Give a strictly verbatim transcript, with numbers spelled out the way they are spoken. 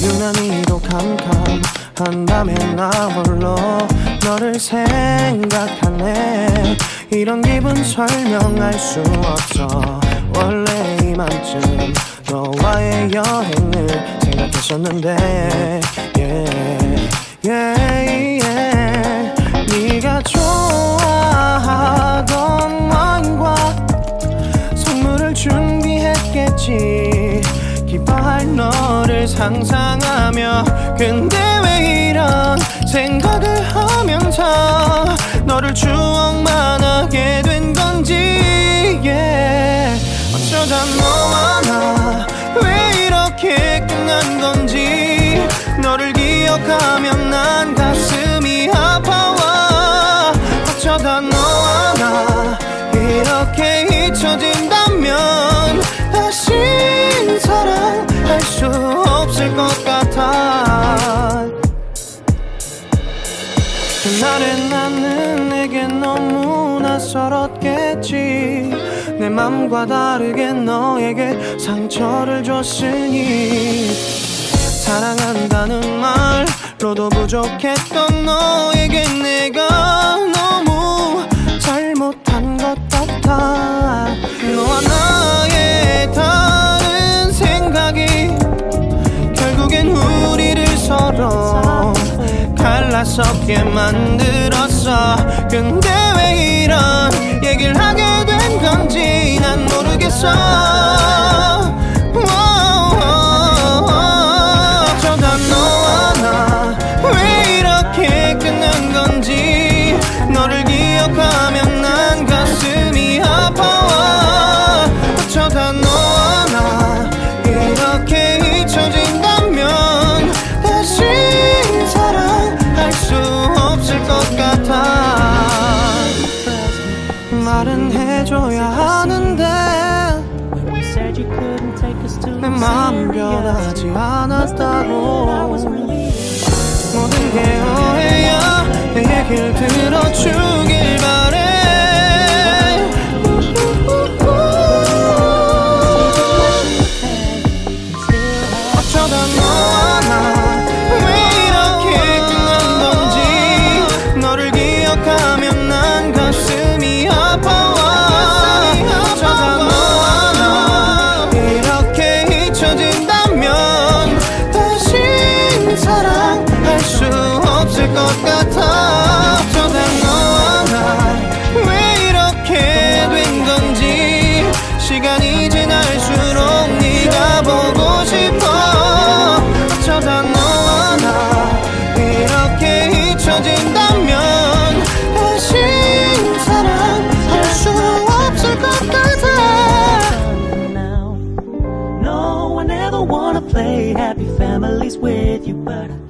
유난히도 캄캄한 밤에 나 홀로 너를 생각하네. 이런 기분 설명할 수 없어. 원래 이맘쯤 너와의 여행을 생각했었는데 yeah, yeah, yeah. 네가 좋아하던 와인과 선물을 준비했겠지. 기뻐할 너를 상상하며. 근데 왜 이런 생각을 하면서 너를 추억만 하게 된 건지 yeah. 어쩌다 너와 나 왜 이렇게 끝난 건지. 너를 기억하면 난 가슴이 아파와. 어쩌다 너와 나 이렇게 잊혀진다면 다시 사랑할 수 없을 것 같아. 그날의 나는 내게 너무 낯설었겠지. 내 맘과 다르게 너에게 상처를 줬으니. 사랑한다는 말로도 부족했던 너에게 내가 너무 잘못한 것 같아. 너와 나의 다른 생각이 결국엔 우리를 서로 갈라서게 만들었어. 근데 왜 이런 얘기를 하게 된 건지 난 모르겠어. 어쩌다 너와 나 왜 이렇게 끝난 건지. 너를 기억하면 난 가슴이 아파와. 어쩌다 너와 나 이렇게 잊혀진다면 다시 사랑할 수 없을 것 같아. 말은 해줘야 하는데 내 마음 변하지 않았다고. 모든 게 오해야. 내 얘기를 들어주길 바래. 어쩌다 너와 나 왜 이렇게 끝난 건지. 너를 기억하면 난 가슴이 아파와. 어쩌다 너와 나 이렇게 잊혀진다면 다시 사랑할 수 없을 것 같아. 어쩌다 너와 나 왜 이렇게 된 건지. 시간이 지날수록 네가 보고 싶어. 어쩌다 너와 나 이렇게 잊혀진다면 다시 사랑할 수 없을 것 같아. No one ever wanna play happy families with you, but